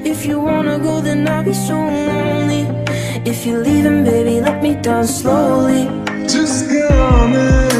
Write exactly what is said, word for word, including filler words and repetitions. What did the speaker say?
If you wanna go, then I'll be so lonely. If you're leaving, baby, let me down slowly. Just get on it.